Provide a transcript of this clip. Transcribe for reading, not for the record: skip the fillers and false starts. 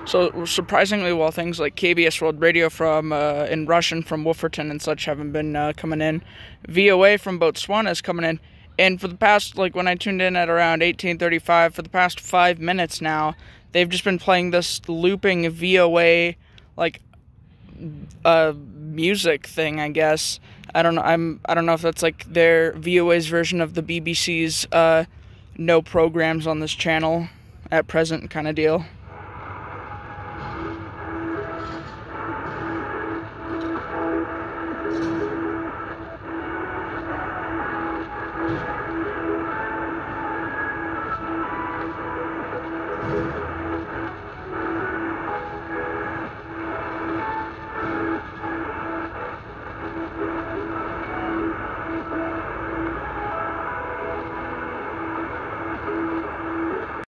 So surprisingly, while things like KBS World Radio from in Russian from Wolferton and such haven't been coming in, VOA from Botswana is coming in. And for the past, like when I tuned in at around 18:35, for the past 5 minutes now, they've just been playing this looping VOA like music thing, I guess. I don't know. I don't know if that's like their VOA's version of the BBC's no programs on this channel at present kind of deal.